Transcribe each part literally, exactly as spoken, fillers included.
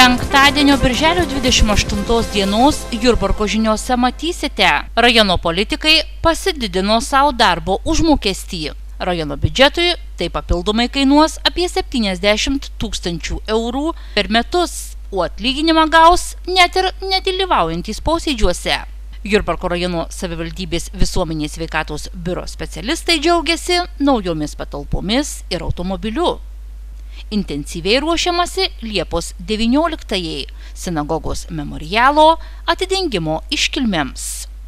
Penktadienio birželio dvidešimt aštuntos dienos Jurbarko žiniose matysite. Rajono politikai pasididino savo darbo užmokestį. Rajono biudžetui tai papildomai kainuos apie septyniasdešimt tūkstančių eurų per metus, o atlyginimą gaus net ir nedalyvaujantys posėdžiuose. Jurbarko rajono savivaldybės visuomenės sveikatos biuro specialistai džiaugiasi naujomis patalpomis ir automobiliu. Intensyviai ruošiamasi Liepos devynioliktajai sinagogos memorialo atidengimo iškilmėms.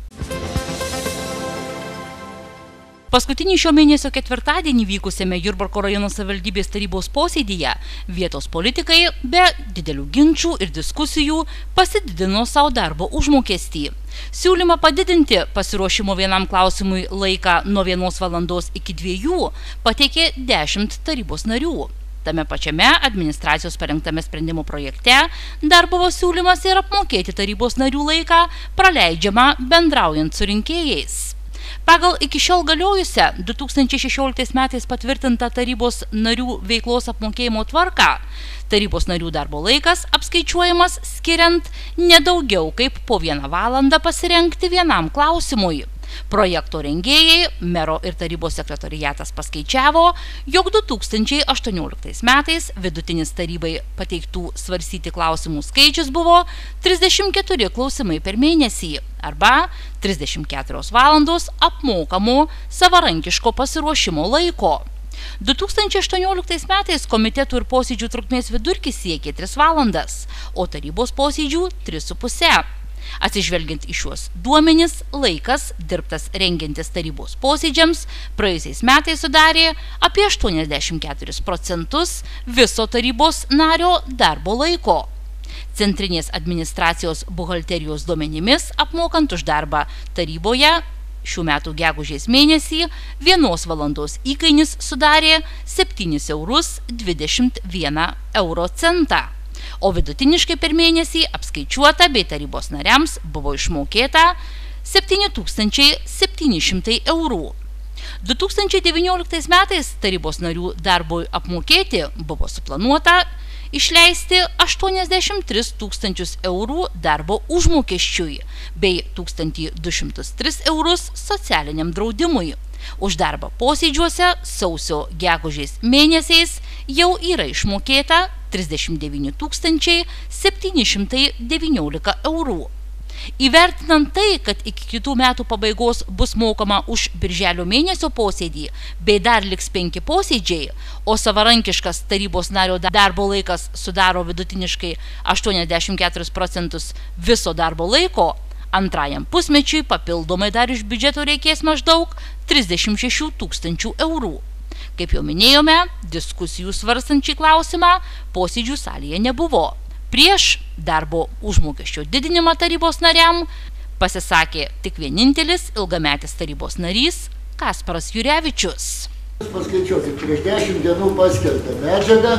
Paskutinį šio mėnesio ketvirtadienį vykusiame Jurbarko rajono savivaldybės tarybos posėdyje vietos politikai be didelių ginčų ir diskusijų pasididino savo darbo užmokestį. Siūlymą padidinti pasiruošimo vienam klausimui laiką nuo vienos valandos iki dviejų pateikė dešimt tarybos narių. Tame pačiame administracijos parengtame sprendimo projekte dar buvo siūlymas ir apmokėti tarybos narių laiką praleidžiamą bendraujant su rinkėjais. Pagal iki šiol galiojusią du tūkstančiai šešioliktais metais patvirtintą tarybos narių veiklos apmokėjimo tvarką, tarybos narių darbo laikas apskaičiuojamas skiriant nedaugiau kaip po vieną valandą pasirengti vienam klausimui. Projekto rengėjai, mero ir tarybos sekretoriatas paskaičiavo, jog du tūkstančiai aštuonioliktais metais vidutinis tarybai pateiktų svarstyti klausimų skaičius buvo trisdešimt keturi klausimai per mėnesį arba trisdešimt keturios valandos apmokamo savarankiško pasiruošimo laiko. du tūkstančiai aštuonioliktais metais komitetų ir posėdžių trukmės vidurkis siekė tris valandas, o tarybos posėdžių tris su puse. Atsižvelgiant į šiuos duomenis, laikas dirbtas rengiantis tarybos posėdžiams praėjusiais metais sudarė apie aštuoniasdešimt keturis procentus viso tarybos nario darbo laiko. Centrinės administracijos buhalterijos duomenimis apmokant už darbą taryboje šių metų gegužės mėnesį vienos valandos įkainis sudarė septynis eurus dvidešimt vieną euro centą. O vidutiniškai per mėnesį apskaičiuota bei tarybos nariams buvo išmokėta septyni tūkstančiai septyni šimtai eurų. du tūkstančiai devynioliktais metais tarybos narių darbui apmokėti buvo suplanuota išleisti aštuoniasdešimt tris tūkstančius eurų darbo užmokesčiui bei tūkstantį du šimtus tris eurus socialiniam draudimui. Už darbą posėdžiuose sausio gegužės mėnesiais jau yra išmokėta trisdešimt devyni tūkstančiai septyni šimtai devyniolika eurų. Įvertinant tai, kad iki kitų metų pabaigos bus mokama už birželio mėnesio posėdį, bei dar liks penki posėdžiai, o savarankiškas tarybos nario darbo laikas sudaro vidutiniškai aštuoniasdešimt keturis procentus viso darbo laiko, antrajam pusmečiui papildomai dar iš biudžeto reikės maždaug trisdešimt šešių tūkstančių eurų. Kaip jau minėjome, diskusijų svarstant šį klausimą posėdžių salėje nebuvo. Prieš darbo užmokesčio didinimą tarybos nariam pasisakė tik vienintelis ilgametis tarybos narys Kasparas Jurevičius. Paskaičiuokit, prieš dešimt dienų paskelbta medžiaga,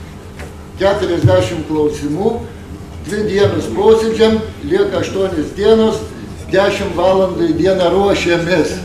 keturiasdešimt klausimų, dvi dienos posėdžiam, lieka aštuonios dienos, dešimt valandų į dieną ruošiamės.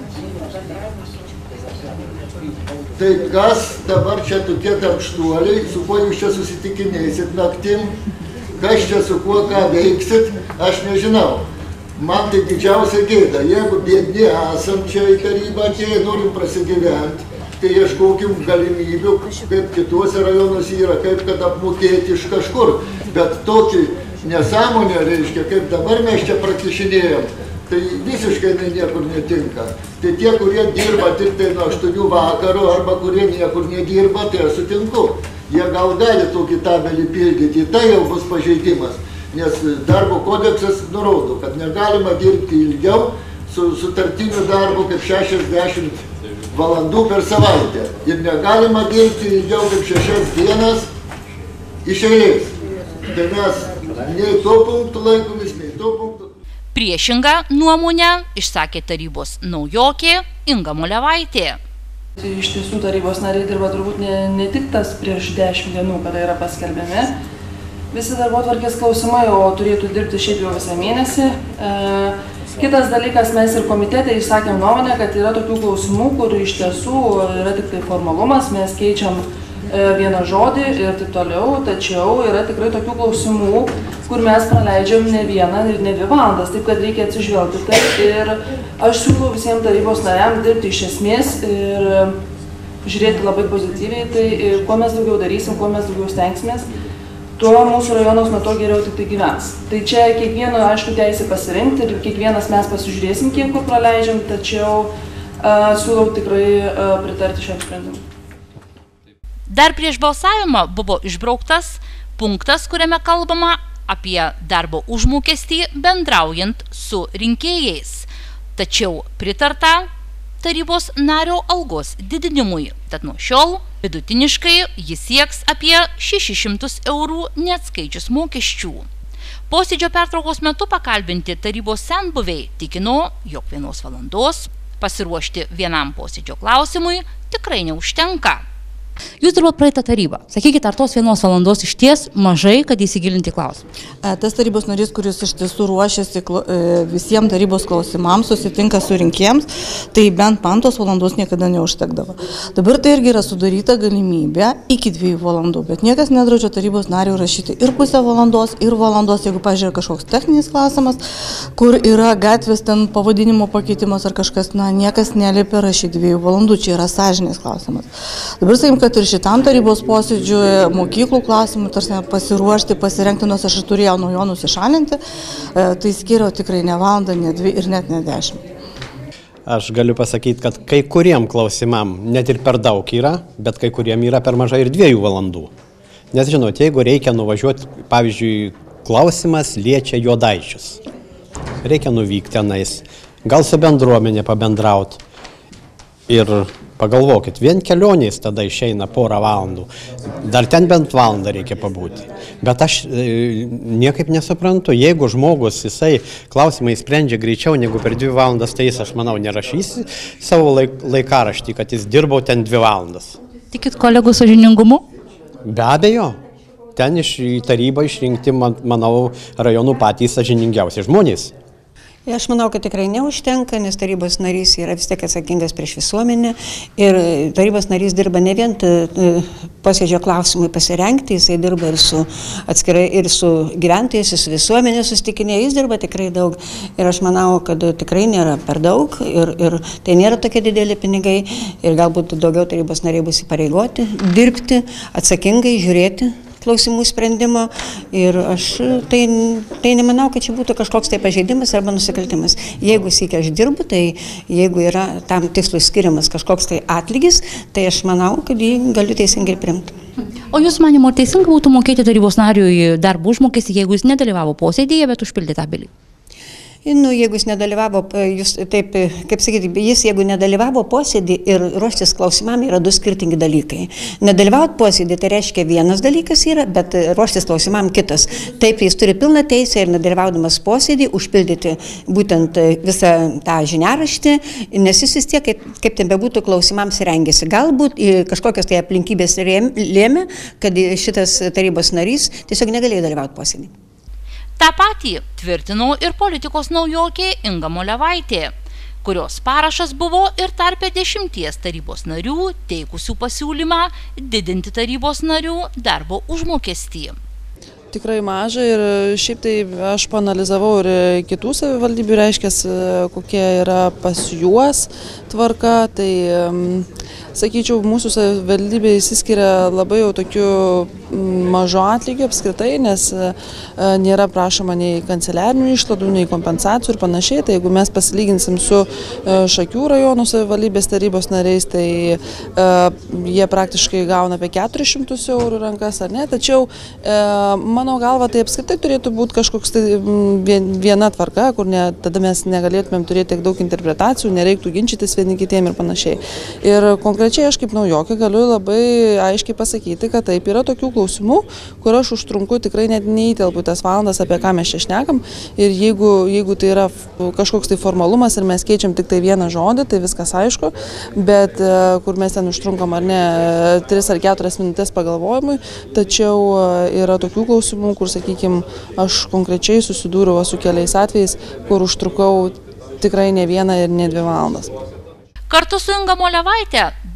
Tai kas dabar čia tokie darbštuoliai, su kuo jūs čia susitikinėsit naktim, kas čia su kuo ką veiksit, aš nežinau. Man tai didžiausia gėda, jeigu biedni esam čia į tarybą atėję, norim prasigyventi, tai ieškokim galimybių, kaip kituose rajonuose yra, kaip kad apmokėti iš kažkur. Bet tokį nesąmonę reiškia, kaip dabar mes čia prakišinėjom, tai visiškai niekur netinka. Tai tie, kurie dirba tik tai nuo aštuonių vakaro arba kurie niekur nedirba, tai aš sutinku. Jie gal gali tokį tabelį pildyti, tai jau bus pažeidimas. Nes darbo kodeksas nurodo, kad negalima dirbti ilgiau su sutartiniu darbu kaip šešiasdešimt valandų per savaitę. Ir negalima dirbti ilgiau kaip šešias dienas iš eilės. Tai mes nei to punktų laikomės, nei to punktų. Priešingą nuomonę išsakė tarybos naujokė Inga Molevaitė. Iš tiesų tarybos nariai dirba turbūt ne, ne tik tas prieš dešimt dienų, kada yra paskelbiami visi darbotvarkės klausimai, o turėtų dirbti šiaip jau visą mėnesį. E, kitas dalykas, mes ir komitete išsakėm nuomonę, kad yra tokių klausimų, kur iš tiesų yra tik tai formalumas, mes keičiam vieną žodį ir taip toliau, tačiau yra tikrai tokių klausimų, kur mes praleidžiam ne vieną ir ne dvi valandas, taip kad reikia atsižvelgti tai ir aš siūlau visiems tarybos nariams dirbti iš esmės ir žiūrėti labai pozityviai, tai kuo mes daugiau darysim, kuo mes daugiau stengsimės, tuo mūsų rajonas nuo to geriau tik tai gyvens. Tai čia kiekvieno, aišku, teisė pasirinkti ir kiekvienas mes pasižiūrėsim, kiek kur praleidžiam, tačiau uh, siūlau tikrai uh, pritarti šiam sprendimui. Dar prieš balsavimą buvo išbrauktas punktas, kuriame kalbama apie darbo užmokestį bendraujant su rinkėjais. Tačiau pritarta tarybos nario algos didinimui, tad nuo šiol vidutiniškai jis sieks apie šešis šimtus eurų neatskaičius mokesčių. Posėdžio pertraukos metu pakalbinti tarybos senbuviai tikino, jog vienos valandos pasiruošti vienam posėdžio klausimui tikrai neužtenka. Jūs dirbot praeitą tarybą. Sakykite, ar tos vienos valandos iš ties mažai, kad įsigilinti klausimą? Tas tarybos narys, kuris iš tiesų ruošiasi visiems tarybos klausimams, susitinka su rinkėjams, tai bent man tos valandos niekada neužtekdavo. Dabar tai irgi yra sudaryta galimybė iki dviejų valandų, bet niekas nedraudžia tarybos narių rašyti ir pusę valandos, ir valandos, jeigu, pažiūrėjau, kažkoks techninis klausimas, kur yra gatvės ten pavadinimo pakeitimas ar kažkas, na, niekas neliepia rašyti dviejų valandų, čia yra sąžinės klausimas. Dabar sakim, kad ir šitam tarybos posėdžiui mokyklų klausimų tarsi pasiruošti, pasirengti, nors aš turėjau nuo jo nusišalinti, tai skiriau tikrai ne valandą, ne dvi ir net ne dešimt. Aš galiu pasakyti, kad kai kuriem klausimam net ir per daug yra, bet kai kuriem yra per mažai ir dviejų valandų. Nes žinot, jeigu reikia nuvažiuoti, pavyzdžiui, klausimas liečia Juodaičius. Reikia nuvykti tenais, gal su bendruomenė pabendrauti. Ir pagalvokit, vien kelionės tada išeina porą valandų. Dar ten bent valandą reikia pabūti. Bet aš e, niekaip nesuprantu, jeigu žmogus jisai klausimai sprendžia greičiau negu per dvi valandas, tai jis, aš manau, nerašys savo laik, laikaraštį, kad jis dirbau ten dvi valandas. Tikit kolegų sąžiningumu? Be abejo. Ten iš tarybą išrinkti, man, manau, rajonų patys sąžiningiausi žmonės. Aš manau, kad tikrai neužtenka, nes tarybos narys yra vis tiek atsakingas prieš visuomenę ir tarybos narys dirba ne vien posėdžio klausimui pasirengti, jisai dirba ir su atskirai ir su gyventojais, ir su visuomenė susitikinė, jis dirba tikrai daug ir aš manau, kad tikrai nėra per daug ir, ir tai nėra tokie dideli pinigai ir galbūt daugiau tarybos nariai bus įpareigoti, dirbti, atsakingai žiūrėti klausimų sprendimo ir aš tai, tai nemanau, kad čia būtų kažkoks tai pažeidimas arba nusikaltimas. Jeigu siekia aš dirbu, tai jeigu yra tam tikslui skiriamas kažkoks tai atlygis, tai aš manau, kad jį galiu teisingai priimti. O jūs manimo, teisingai būtų mokėti tarybos nariui darbo užmokestį, jeigu jis nedalyvavo posėdėje, bet užpildė tabelį? Nu, jeigu jis nedalyvavo, jūs, taip, kaip sakyti, jis jeigu nedalyvavo posėdį ir ruoštis klausimam yra du skirtingi dalykai. Nedalyvauti posėdį tai reiškia vienas dalykas yra, bet ruoštis klausimam kitas. Taip, jis turi pilną teisę ir nedalyvaudamas posėdį užpildyti būtent visą tą žiniaraštį, nes jis vis tiek, kaip, kaip ten bebūtų, klausimams rengėsi. Galbūt kažkokios tai aplinkybės lėmė, kad šitas tarybos narys tiesiog negalėjo dalyvauti posėdį. Ta patį tvirtino ir politikos naujokė Inga Molevaitė, kurios parašas buvo ir tarpe dešimties tarybos narių teikusių pasiūlymą didinti tarybos narių darbo užmokestį. Tikrai maža ir šiaip tai aš paanalizavau ir kitų savivaldybių, reiškia, kokie yra pas juos tvarka, tai sakyčiau, mūsų savivaldybė įsiskiria labai jau tokiu mažo atlygio apskritai, nes nėra prašoma nei kanceliarinių išlaidų, nei kompensacijų ir panašiai. Tai jeigu mes pasilyginsim su Šakių rajonų savivaldybės tarybos nariais, tai jie praktiškai gauna apie keturis šimtus eurų rankas, ar ne? Tačiau mano galva tai apskritai turėtų būti kažkoks tai viena tvarka, kur ne, tada mes negalėtumėm turėti tiek daug interpretacijų, nereiktų ginčytis vieni kitiem ir panašiai. Ir konkrečiai aš kaip naujokė galiu labai aiškiai pasakyti, kad taip yra tokių klausimų, kur aš užtrunku tikrai net neįtelpu tas valandas, apie ką mes čia šnekam. Ir jeigu, jeigu tai yra kažkoks tai formalumas ir mes keičiam tik tai vieną žodį, tai viskas aišku, bet kur mes ten užtrunkam ar ne tris ar keturias minutės pagalvojimui, tačiau yra tokių klausimų, kur, sakykime, aš konkrečiai susidūriau su keliais atvejais, kur užtrukau tikrai ne vieną ir ne dvi valandas. Kartu su Inga Molevaitė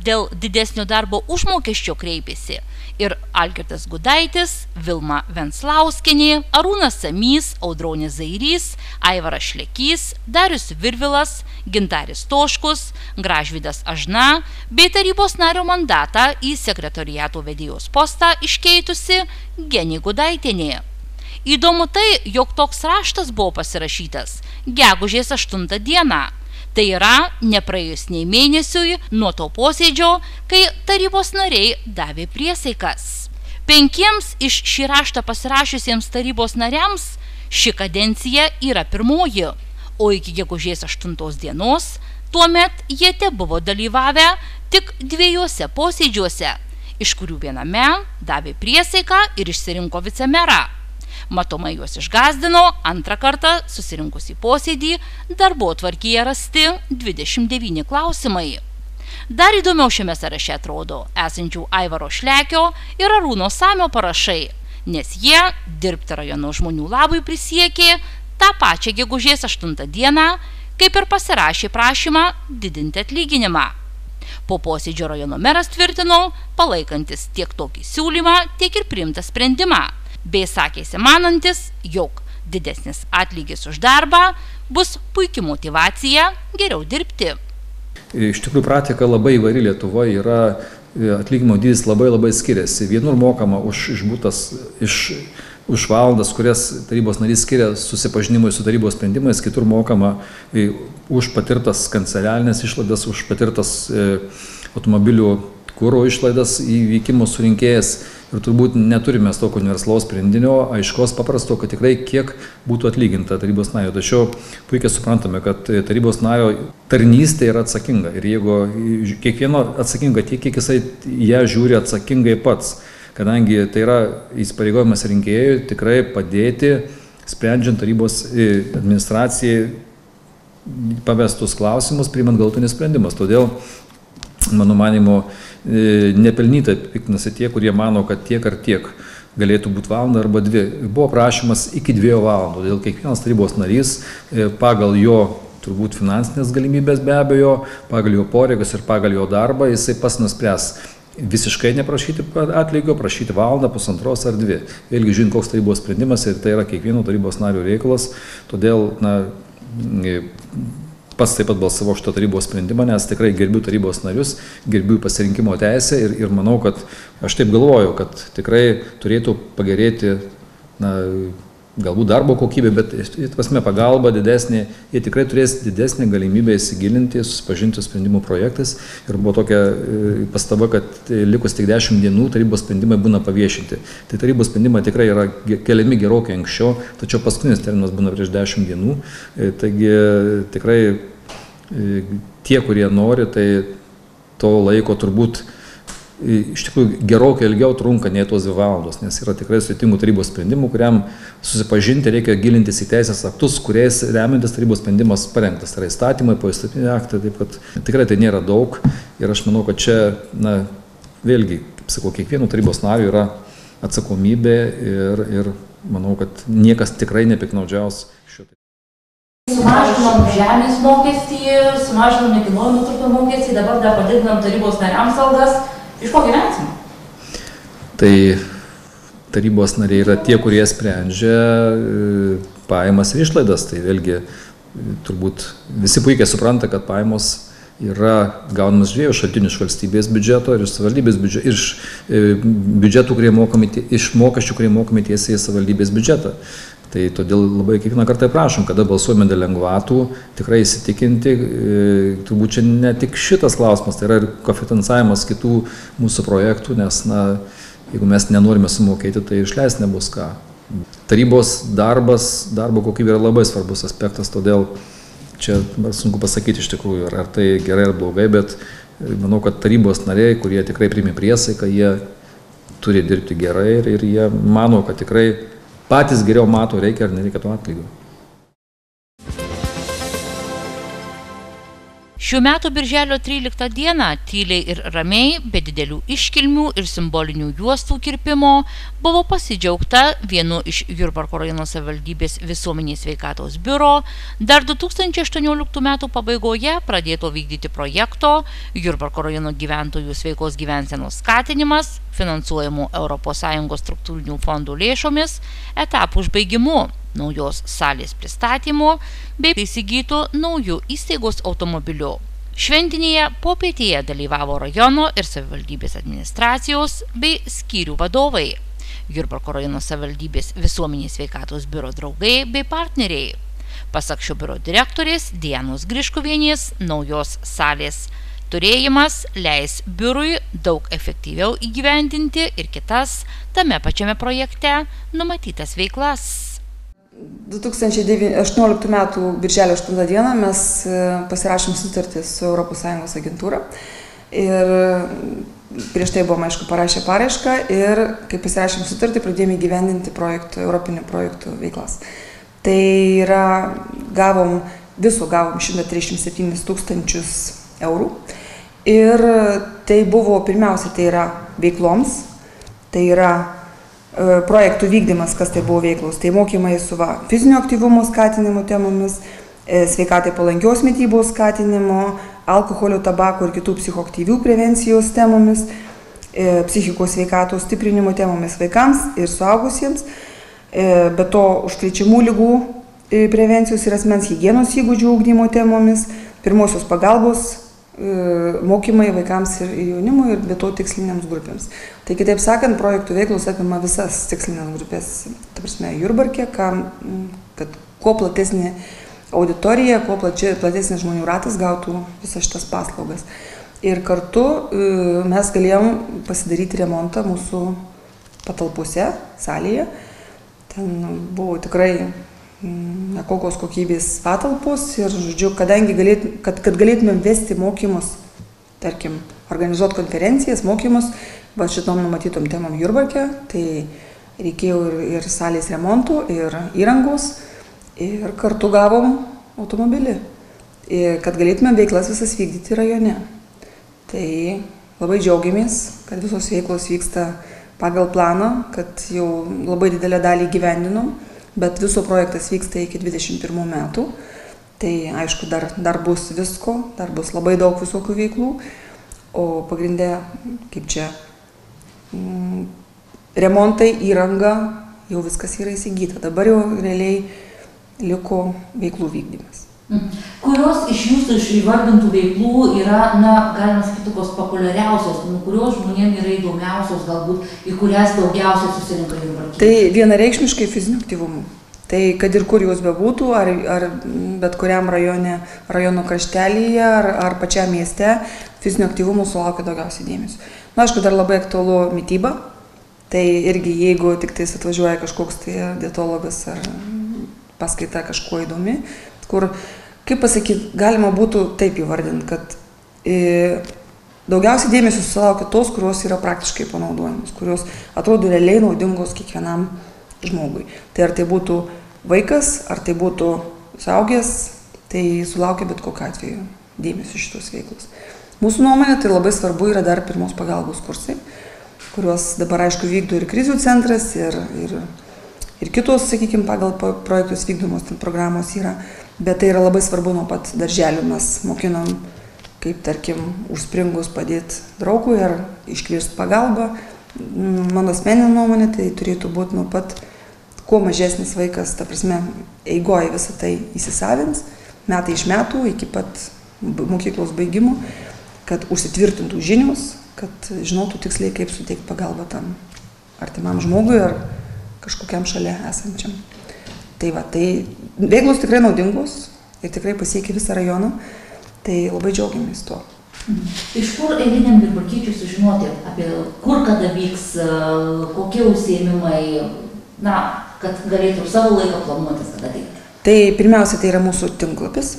dėl didesnio darbo užmokesčio kreipėsi ir Algirdas Gudaitis, Vilma Venslauskienė, Arūnas Samys, Audronis Zairys, Aivaras Šlekys, Darius Virvilas, Gintaris Toškus, Gražvydas Ažna bei tarybos nario mandatą į sekretoriato vedėjos postą iškeitusi Genė Gudaitienė. Įdomu tai, jog toks raštas buvo pasirašytas gegužės aštuntą dieną. Tai yra nepraėjus nei mėnesiui nuo to posėdžio, kai tarybos nariai davė priesaikas. Penkiems iš šį raštą pasirašiusiems tarybos nariams ši kadencija yra pirmoji, o iki gegužės aštuntos dienos tuomet jie tebuvo dalyvavę tik dviejose posėdžiuose, iš kurių viename davė priesaiką ir išsirinko vicemerą. Matomai juos išgazdino antrą kartą susirinkus į posėdį darbotvarkyje rasti dvidešimt devyni klausimai. Dar įdomiau šiame sąraše atrodo esančių Aivaro Šlekio ir Arūno Samio parašai, nes jie dirbti rajono žmonių labui prisiekė tą pačią gegužės aštuntą dieną, kaip ir pasirašė prašymą didinti atlyginimą. Po posėdžio rajono meras tvirtino, palaikantis tiek tokį siūlymą, tiek ir priimtą sprendimą, bei sakėsi manantis, jog didesnis atlygis už darbą bus puikia motyvacija geriau dirbti. Iš tikrųjų, praktika labai įvairi Lietuvoje yra, atlyginimo dydis labai labai skiriasi. Vienur mokama už išbūtas, iš, už valandas, kurias tarybos narys skiria susipažinimui su tarybos sprendimais, kitur mokama už patirtas kanceliarinės išlaidas, už patirtas e, automobilių kuro išlaidas įvykimo surinkėjas. Ir turbūt neturime tokio universalaus sprendinio, aiškos paprasto, kad tikrai kiek būtų atlyginta tarybos nario. Tačiau puikiai suprantame, kad tarybos nario tarnystė yra atsakinga. Ir jeigu kiekvieno atsakinga tiek, kiek jisai ją žiūri atsakingai pats, kadangi tai yra įsipareigojimas rinkėjui tikrai padėti, sprendžiant tarybos administracijai pavestus klausimus, priimant galutinius sprendimus. Todėl, mano manymu, nepelnytai piktinasi tie, kurie mano, kad tiek ar tiek galėtų būti valanda arba dvi. Buvo prašymas iki dviejų valandų, todėl kiekvienas tarybos narys pagal jo turbūt finansinės galimybės be abejo, pagal jo poreikius ir pagal jo darbą, jisai pats nuspręs visiškai neprašyti atlygio, prašyti valandą, pusantros ar dvi. Vėlgi žin, koks tarybos sprendimas ir tai yra kiekvieno tarybos nario reikalas, todėl na, pats taip pat balsavo šito tarybos sprendimą, nes tikrai gerbiu tarybos narius, gerbiu pasirinkimo teisę ir, ir manau, kad aš taip galvoju, kad tikrai turėtų pagerėti, na, galbūt darbo kokybė, bet prasme pagalba didesnė, jie tikrai turės didesnį galimybę įsigilinti, susipažinti su sprendimų projektais. Ir buvo tokia pastaba, kad likus tik dešimt dienų tarybos sprendimai būna paviešinti. Tai tarybos sprendimai tikrai yra keliami gerokai anksčiau, tačiau paskutinis terminas būna prieš dešimt dienų. Taigi tikrai tie, kurie nori, tai to laiko turbūt iš tikrųjų gerokai ilgiau trunka nei tos dvi valandos, nes yra tikrai sudėtingų tarybos sprendimų, kuriam susipažinti reikia gilintis į teisės aktus, kuriais remiantis tarybos sprendimas parengtas. Tai yra įstatymai, poįstatyminiai aktai, taip kad tikrai tai nėra daug ir aš manau, kad čia, na, vėlgi, kaip sakau, kiekvieno tarybos nario yra atsakomybė ir, ir manau, kad niekas tikrai nepiknaudžiaus šitai. Sumažinom žemės mokestį, sumažinom nekilnojamo turto mokestį, dabar dar padidinam tarybos nariams algas. Iš ko gyvensim? Tai tarybos nariai yra tie, kurie sprendžia pajamas ir išlaidas. Tai vėlgi turbūt visi puikiai supranta, kad pajamos yra gaunamas dviejų šaltinių iš valstybės biudžeto ir iš savivaldybės biudžeto, iš biudžetų, kurie mokami, iš mokesčių, kurie mokami tiesiai į savivaldybės biudžetą. Tai todėl labai kiekvieną kartą prašom, kada balsuojame dėl lengvatų, tikrai įsitikinti, turbūt čia ne tik šitas klausimas, tai yra ir kofinansavimas kitų mūsų projektų, nes, na, jeigu mes nenorime sumokėti, tai išleisti nebus ką. Tarybos darbas, darbo kokybė yra labai svarbus aspektas, todėl čia sunku pasakyti iš tikrųjų, ar tai gerai ar blogai, bet manau, kad tarybos nariai, kurie tikrai priėmė priesaiką, jie turi dirbti gerai ir, ir jie mano, kad tikrai patys geriau mato, reikia ar nereikia to atlygio. Šių metų birželio tryliktą dieną tyliai ir ramiai, be didelių iškilmių ir simbolinių juostų kirpimo, buvo pasidžiaugta vienu iš Jurbarko rajono savivaldybės visuomenės sveikatos biuro dar du tūkstančiai aštuonioliktų metų pabaigoje pradėto vykdyti projekto Jurbarko rajono gyventojų sveikos gyvensenos skatinimas, finansuojamų Europos Sąjungos struktūrinių fondų lėšomis, etapų užbaigimu, naujos salės pristatymu bei įsigytų naujų įstaigos automobiliu. Šventinėje popietėje dalyvavo rajono ir savivaldybės administracijos bei skyrių vadovai, Jurbarko rajono savivaldybės visuomenės sveikatos biuro draugai bei partneriai. Pasak šio biuro direktorės Dianos Griškuvienės, naujos salės turėjimas leis biurui daug efektyviau įgyvendinti ir kitas tame pačiame projekte numatytas veiklas. du tūkstančiai aštuonioliktų metų birželio aštuntą dieną mes pasirašėm sutartį su Europos Sąjungos agentūra ir prieš tai buvom, aišku, parašę paraišką ir kai pasirašėm sutartį, pradėjome įgyvendinti projektų, europinių projektų veiklas. Tai yra, gavom, viso gavom šimtą trisdešimt septynis tūkstančius eurų ir tai buvo, pirmiausia, tai yra veikloms, tai yra projektų vykdymas, kas tai buvo veiklos, tai mokymai su va, fizinio aktyvumo skatinimo temomis, sveikatai palankios mitybos skatinimo, alkoholio, tabako ir kitų psichoaktyvių prevencijos temomis, psichikos sveikatos stiprinimo temomis vaikams ir suaugusiems, be to užkrečiamų ligų prevencijos ir asmens higienos įgūdžių ugdymo temomis, pirmosios pagalbos mokymai vaikams ir jaunimui ir be to tiksliniams grupėms. Tai kitaip sakant, projektų veiklos apima visas tikslinės grupės, ta prasme, Jurbarke, kad kuo platesnė auditorija, kuo platesnis žmonių ratas gautų visas šitas paslaugas. Ir kartu mes galėjom pasidaryti remontą mūsų patalpose, salėje. Ten buvo tikrai nekokios kokybės patalpos ir, žodžiu, kadangi galėt, kad, kad galėtumėm vesti mokymus, tarkim, organizuoti konferencijas, mokymus, va šitom numatytom temom Jurbarke, tai reikėjo ir, ir salės remontų, ir įrangos, ir kartu gavom automobilį, ir kad galėtumėm veiklas visas vykdyti rajone. Tai labai džiaugiamės, kad visos veiklos vyksta pagal planą, kad jau labai didelę dalį gyvendinom, bet viso projektas vyksta iki dvidešimt pirmų metų. Tai aišku, dar, dar bus visko, dar bus labai daug visokių veiklų, o pagrindė, kaip čia, mm, remontai, įranga, jau viskas yra įsigyta. Dabar jau realiai liko veiklų vykdymas. Kurios iš jūsų iš įvardintų veiklų yra, na, galima sakyti, tokios populiariausios, nu, kurios žmonėms yra įdomiausios, galbūt, į kurias daugiausiai susirinka jurbarkiečiai? Tai vienareikšmiškai fizinio aktyvumo. Tai kad ir kur jūs bebūtų, ar, ar bet kuriam rajone, rajono kraštelyje, ar, ar pačiam mieste, fizinio aktyvumo sulaukia daugiausiai dėmesio. Na, aišku, dar labai aktualu mityba. Tai irgi, jeigu tik tais atvažiuoja kažkoks tai dietologas ar paskaita kažkuo įdomi, kur, kaip pasakyti, galima būtų taip įvardinti, kad e, daugiausiai dėmesio susilaukia tos, kurios yra praktiškai panaudojamos, kurios atrodo realiai naudingos kiekvienam žmogui. Tai ar tai būtų vaikas, ar tai būtų suaugęs, tai sulaukia bet kokiu atveju dėmesio šitos veiklos. Mūsų nuomonė, tai labai svarbu yra dar pirmos pagalbos kursai, kuriuos dabar, aišku, vykdo ir krizių centras, ir, ir, ir kitos, sakykime, pagal projektus vykdomos programos yra. Bet tai yra labai svarbu nuo pat darželių. Mes mokinam, kaip, tarkim, užspringus padėti draugui ar iškviesti pagalbą. Mano asmeninė nuomonė, tai turėtų būti nuo pat, kuo mažesnis vaikas, ta prasme, eigoje visą tai įsisavins, metai iš metų, iki pat mokyklos baigimo, kad užsitvirtintų žinios, kad žinotų tiksliai, kaip suteikti pagalbą tam artimam žmogui ar kažkokiam šalia esančiam. Tai va, tai veiklos tikrai naudingos ir tikrai pasiekia visą rajoną, tai labai džiaugiamės tuo. Iš kur eiliniam jurbarkiečiui sužinoti apie kur kada vyks, kokie užsiėmimai, na, kad galėtų savo laiką planuotis, kada ateiti? Tai pirmiausia, tai yra mūsų tinklapis,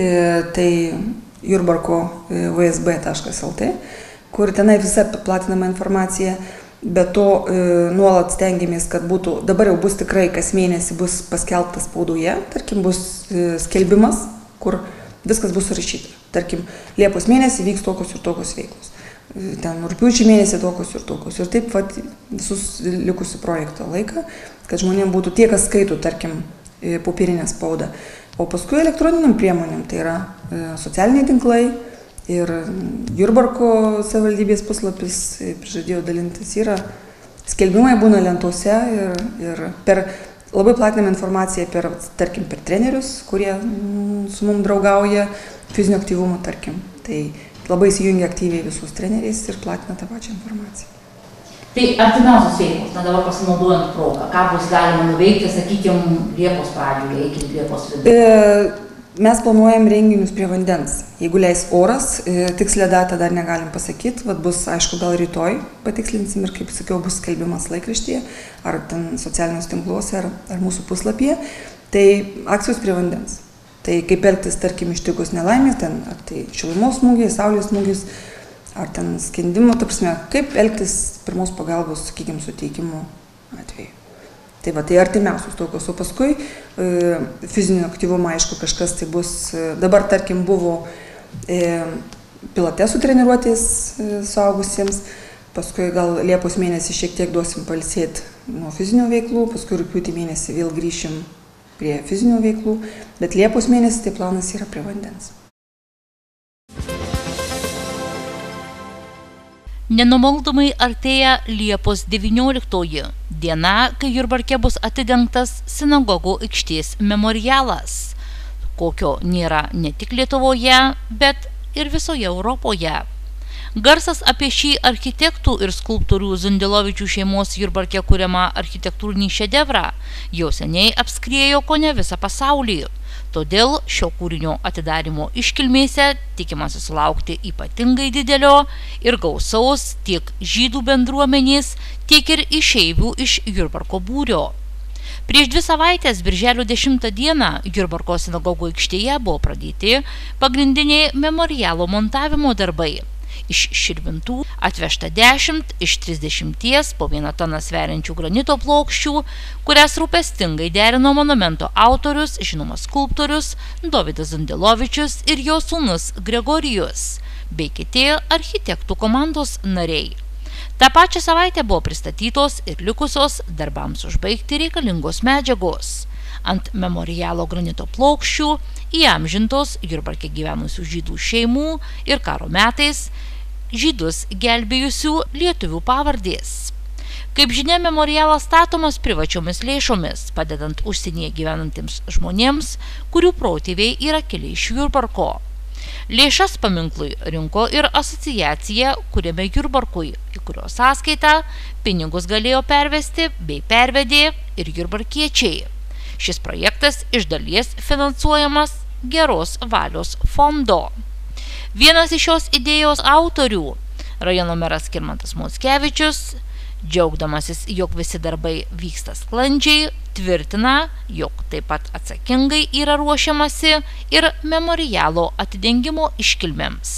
tai jurbarko v s b taškas l t, kur tenai visa platinama informacija. Be to nuolat stengiamės, kad būtų, dabar jau bus tikrai kas mėnesį bus paskelbtas spaudoje, tarkim bus skelbimas, kur viskas bus surašyta. tarkim, Liepos mėnesį vyks tokios ir tokios veiklos. Ten rugpjūčio mėnesį tokios ir tokios. Ir taip vat, visus likusių projekto laiką, kad žmonėms būtų tie, kas skaito, tarkim, popierinę spaudą. O paskui elektroniniam priemonėm, tai yra socialiniai tinklai ir Jurbarko savivaldybės puslapis, prižadėjo dalintis, yra skelbimai būna lentose ir, ir per labai platinam informaciją per, tarkim, per trenerius, kurie su mum draugauja fizinio aktyvumo, tarkim. Tai labai įsijungia aktyviai visus treneriais ir platina tą pačią informaciją. Tai artimiausios veiklos, na dabar pasinaudojant progą, ką bus galima nuveikti, sakykime, Liepos pradžioje iki Liepos vidurio? E, mes planuojam renginius prie vandens. Jeigu leis oras, e, tikslę datą dar negalim pasakyti, vat bus, aišku, gal rytoj patikslinsim ir, kaip sakiau, bus skelbimas laikraštyje, ar ten socialiniuose tinkluose, ar, ar mūsų puslapyje. Tai akcijos prie vandens. Tai kaip elgtis, tarkim, ištikus nelaimės, ten, ar tai šilumos smūgiai, saulės smūgis, ar ten skendimo, ta prasme, kaip elgtis pirmos pagalbos, sakykime, suteikimo atveju. Tai va, tai artimiausius tokios, o paskui e, fizinio aktyvumo, aišku, kažkas tai bus, e, dabar, tarkim, buvo e, pilatesų treniruotės e, suaugusiems, paskui gal Liepos mėnesį šiek tiek duosim pailsėti nuo fizinio veiklų, paskui rugpjūtį mėnesį vėl grįšim prie fizinio veiklų, bet Liepos mėnesį tai planas yra prie vandens. Nenumaldomai artėja Liepos devynioliktoji diena, kai Jurbarke bus atidengtas sinagogų aikštės memorialas, kokio nėra ne tik Lietuvoje, bet ir visoje Europoje. Garsas apie šį architektų ir skulptorių Zundelovičių šeimos Jurbarke kuriamą architektūrinį šedevrą jau seniai apskriejo kone visą pasaulį. Todėl šio kūrinio atidarimo iškilmėse tikimasi sulaukti ypatingai didelio ir gausaus tiek žydų bendruomenės, tiek ir išeivių iš Jurbarko būrio. Prieš dvi savaitės, birželio dešimtą dieną, Jurbarko sinagogų aikštėje buvo pradėti pagrindiniai memorialo montavimo darbai. Iš Širvintų atvežta dešimt iš trisdešimties po vieną toną sveriančių granito plokščių, kurias rūpestingai derino monumento autorius, žinomas skulptorius Dovydas Zundelovičius ir jo sūnus Gregorijus, bei kiti architektų komandos nariai. Ta pačią savaitę buvo pristatytos ir likusios darbams užbaigti reikalingos medžiagos. Ant memorialo granito plokščių įamžintos Jurbarke gyvenusių žydų šeimų ir karo metais žydus gelbėjusių lietuvių pavardės. Kaip žinia, memorialas statomas privačiomis lėšomis, padedant užsienyje gyvenantiems žmonėms, kurių protėviai yra kilę iš Jurbarko. Lėšas paminklui rinko ir asociacija Kuriame Jurbarkui, į kurios sąskaitą pinigus galėjo pervesti bei pervedė ir jurbarkiečiai. Šis projektas iš dalies finansuojamas Geros valios fondo. Vienas iš šios idėjos autorių, rajono meras Skirmantas Mockevičius, džiaugdamasis, jog visi darbai vyksta sklandžiai, tvirtina, jog taip pat atsakingai yra ruošiamasi ir memorialo atidengimo iškilmėms.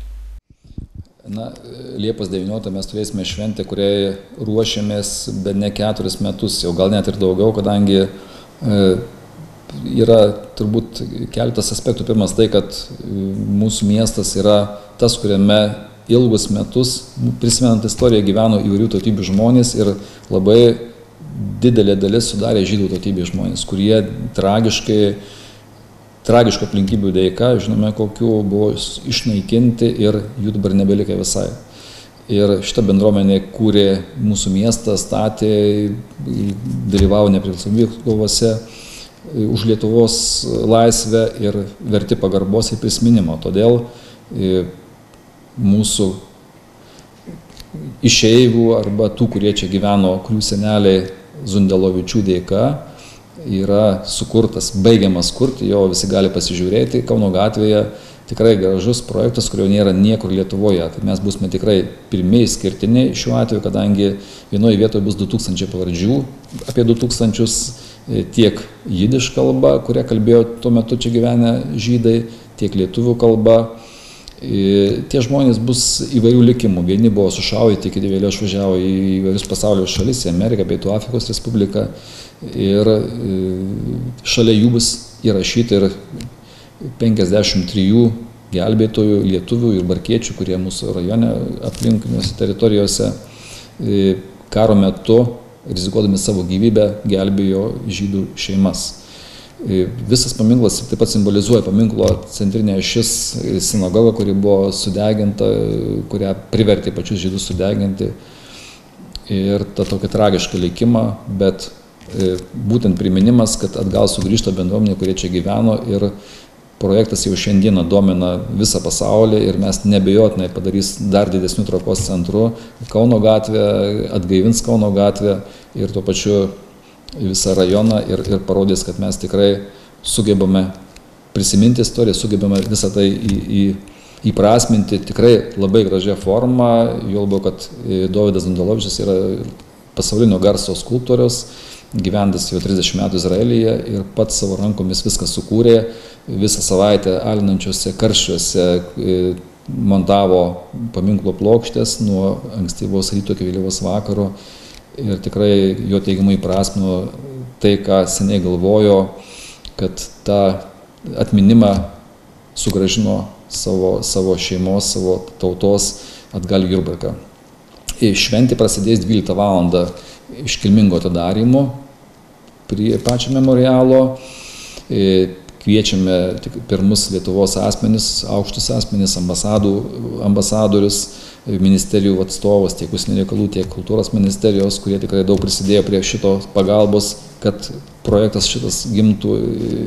Na, Liepos devynioliktą mes turėsime šventę, kuriai ruošiamės be ne keturis metus, jau gal net ir daugiau, kadangi e, yra turbūt keletas aspektų. Pirmas tai, kad mūsų miestas yra tas, kuriame ilgus metus, prisimenant istoriją, gyveno įvairių tautybių žmonės ir labai didelė dalis sudarė žydų tautybės žmonės, kurie tragiškai, tragiško aplinkybių dėka, žinome, kokių buvo išnaikinti ir jų dabar nebelikę visai. Ir šita bendruomenė kūrė mūsų miestą, statė, dalyvavo nepriklausomybės kovose už Lietuvos laisvę ir verti pagarbos ir prisiminimo. Todėl mūsų išeivių arba tų, kurie čia gyveno, kurių seneliai Zundelovičių dėka, yra sukurtas, baigiamas kurti, jo visi gali pasižiūrėti Kauno gatvėje. Tikrai gražus projektas, kurio nėra niekur Lietuvoje. Tai mes būsime tikrai pirmieji skirtiniai šiuo atveju, kadangi vienoje vietoje bus du tūkstančiai pavardžių, apie du tūkstančius tiek jidiš kalba, kurią kalbėjo tuo metu čia gyvenę žydai, tiek lietuvių kalba. Tie žmonės bus įvairių likimų. Vieni buvo sušaudyti, kiti vėliau išvažiavo į įvairius pasaulio šalis, į Ameriką, Pietų Afrikos Respubliką. Ir šalia jų bus įrašyti ir penkiasdešimt trijų gelbėtojų, lietuvių ir barkiečių, kurie mūsų rajone aplinkiniuose teritorijose karo metu, rizikuodami savo gyvybę, gelbėjo žydų šeimas. Visas paminklas taip pat simbolizuoja paminklo centrinė ašis sinagoga, kuri buvo sudeginta, kurią privertė pačius žydus sudeginti. Ir tą tokį tragišką likimą, bet būtent priminimas, kad atgal sugrįžta bendruomenė, kurie čia gyveno, ir projektas jau šiandieną domina visą pasaulį ir mes nebejotinai padarys dar didesnių traukos centrų Kauno gatvę, atgaivins Kauno gatvę ir tuo pačiu visą rajoną ir, ir parodys, kad mes tikrai sugebame prisiminti istoriją, sugebame visą tai į, į, įprasminti tikrai labai gražią formą, juo labiau, kad Dovydas Zundalovičius yra pasaulinio garso skulptorius, gyventas jau trisdešimt metų Izraelyje ir pats savo rankomis viską sukūrė, visą savaitę alinančiuose karščiuose montavo paminklo plokštės nuo ankstyvos ryto iki vėlyvos vakaro ir tikrai jo teigiamai įprasmino tai, ką seniai galvojo, kad tą atminimą sugrąžino savo, savo šeimos, savo tautos atgal į Jurbarką. Šventė prasidės dvyliktą valandą iškilmingo atidarymo prie pačio memorialo. Kviečiame pirmus Lietuvos asmenis, aukštus asmenis, ambasadų, ambasadorius, ministerijų atstovus, tiek užsienio reikalų, tiek kultūros ministerijos, kurie tikrai daug prisidėjo prie šito pagalbos, kad projektas šitas gimtų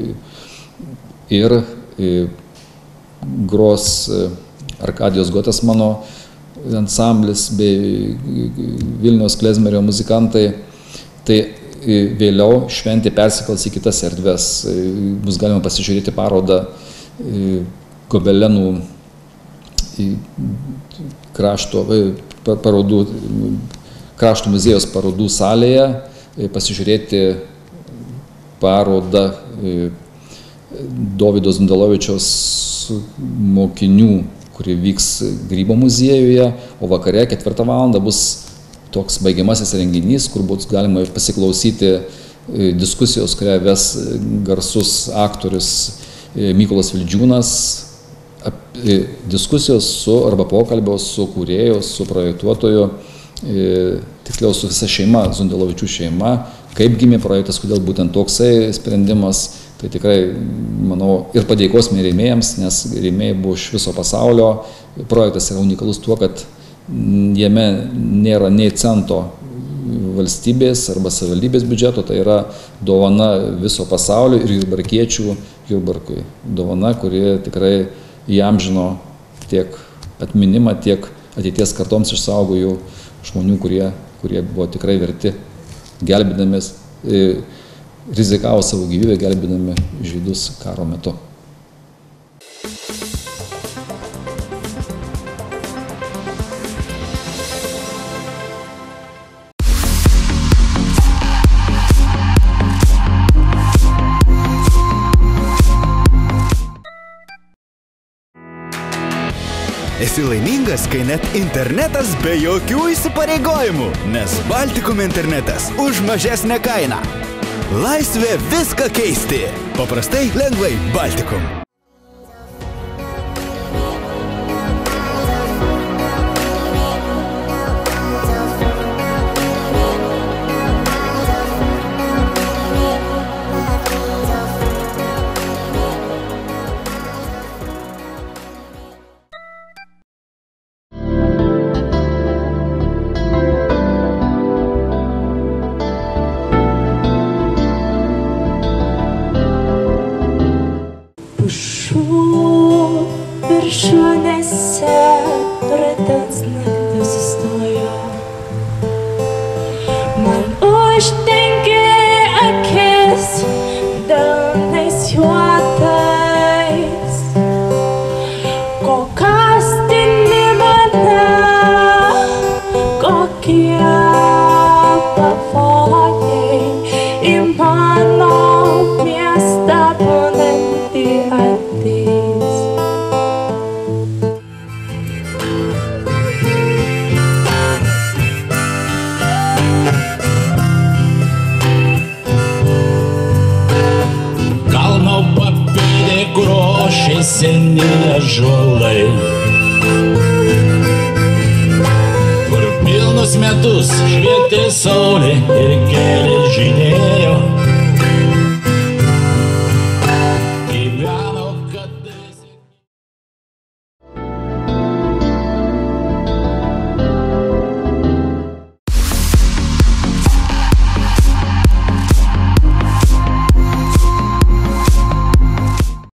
ir gros Arkadijos Gotesmano ansamblis bei Vilniaus klezmerio muzikantai. Tai vėliau šventė persikels į kitas erdves. Bus galima pasižiūrėti parodą Gobelenų krašto, parodų, krašto muziejaus parodų salėje, pasižiūrėti parodą Dovydo Zundalovičiaus mokinių, kuri vyks Grybo muziejuje, o vakare ketvirtą valandą bus toks baigiamasis renginys, kur bus galima pasiklausyti diskusijos, kurią ves garsus aktorius Mykolas Vildžiūnas, diskusijos su arba pokalbio su kūrėju, su projektuotoju, tiksliau su visa šeima, Zundalovičių šeima, kaip gimė projektas, kodėl būtent toksai sprendimas. Tai tikrai, manau, ir padėkosime rėmėjams, nes rėmėjai buvo iš viso pasaulio. Projektas yra unikalus tuo, kad jame nėra nei cento valstybės arba savivaldybės biudžeto, tai yra dovana viso pasaulio ir jurbarkiečių Jurbarkui. Dovana, kuri tikrai įamžino tiek atminimą, tiek ateities kartoms išsaugojo žmonių, kurie, kurie buvo tikrai verti gelbėdamės, rizikavo savo gyvybę gelbėdami žydus karo metu. Esi laimingas, kai net internetas be jokių įsipareigojimų, nes Baltikum internetas už mažesnę kainą. Laisvė viską keisti. Paprastai, lengvai Baltikum. Viršūnėse rudens naktis sustojo. Man uždengė akis delnais juodais. Kokias dini mane, kokie pavojai į mano miestą būnantį ateis. seni ąžuolai, kur pilnus metus švietė saulė ir geležinė